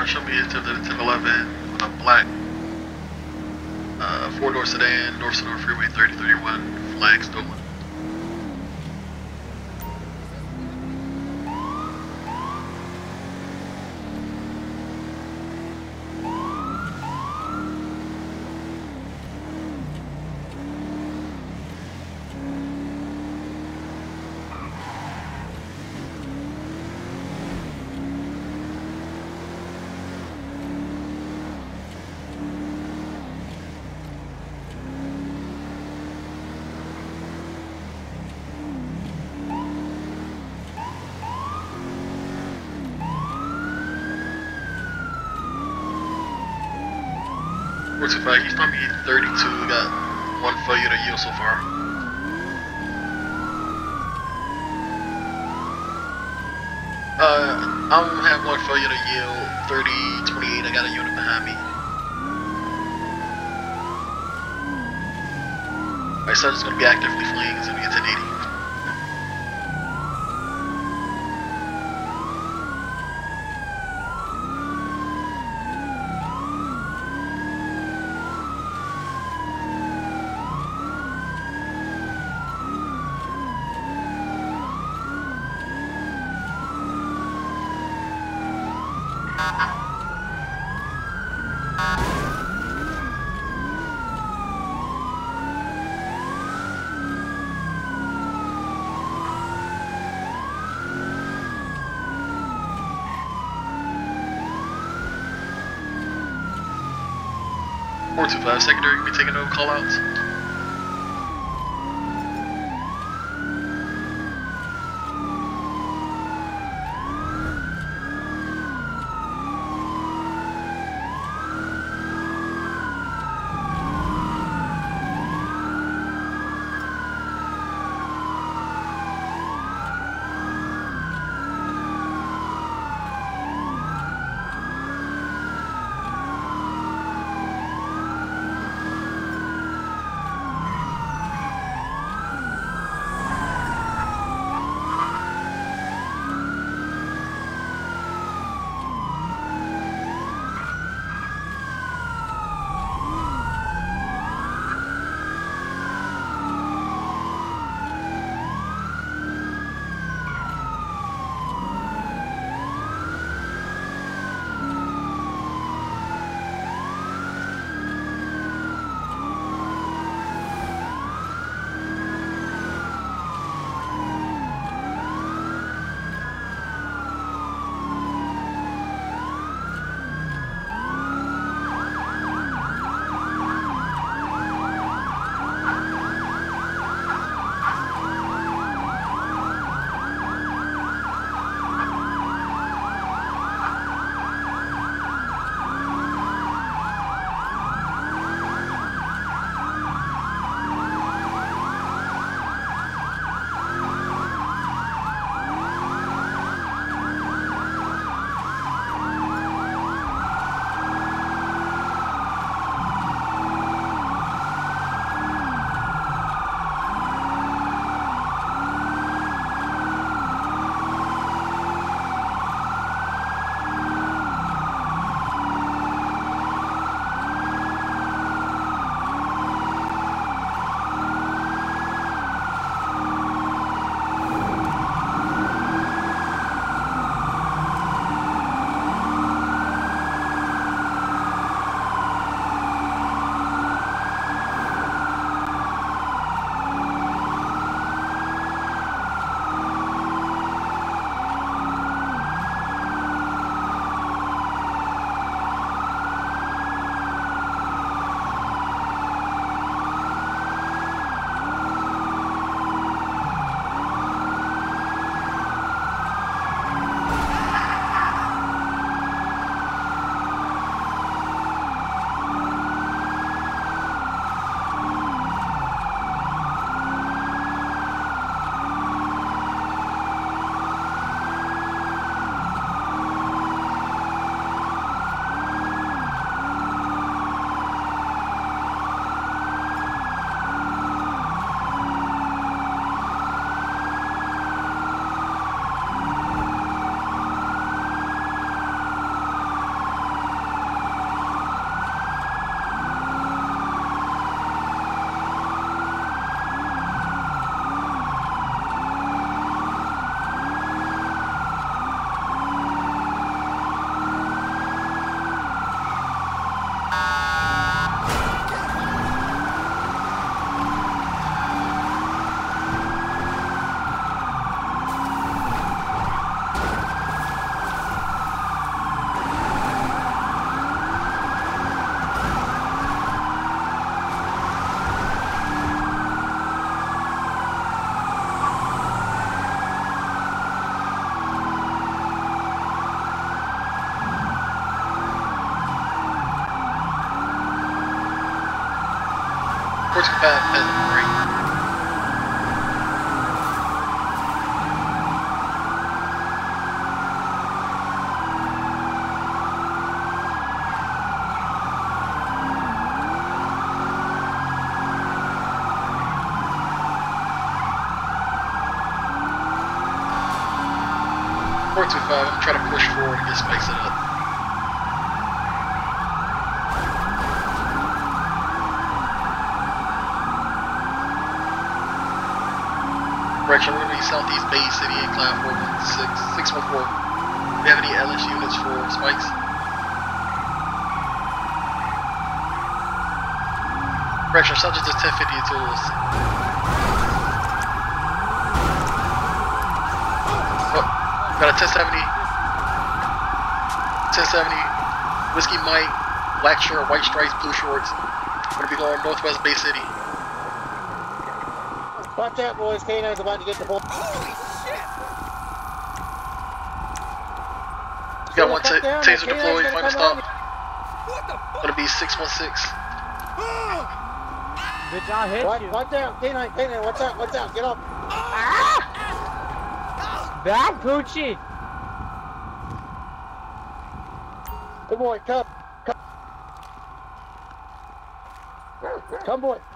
show me it's the 1011 on a black four-door sedan, North Sonora Freeway 3031, flag stolen. What's the fact? He's probably 32. We got one failure to yield so far. I don't have one failure to yield. 3028. I got a unit behind me. Alright, so it's gonna be actively fleeing. It's gonna be a 1080. Secondary, we taking no callouts. 425 Pheasant Ring. I'm trying to push forward and get spice it up. Correction, we're going to be Southeast Bay City and Cloud 416 614. Do you have any LS units for spikes? Correction, subject is 1050 tools. Got a 1070, Whiskey Mike, black shirt, white stripes, blue shorts. I'm gonna be going Northwest Bay City. Watch out, boys. K9's about to get the ball. Holy shit! Got one taser deployed, final stop. What the fuck? Gonna be 616. Bitch, I'll hit you. Watch out, K9, watch out, get up. Bad Poochie. Good boy, come. Come, boy.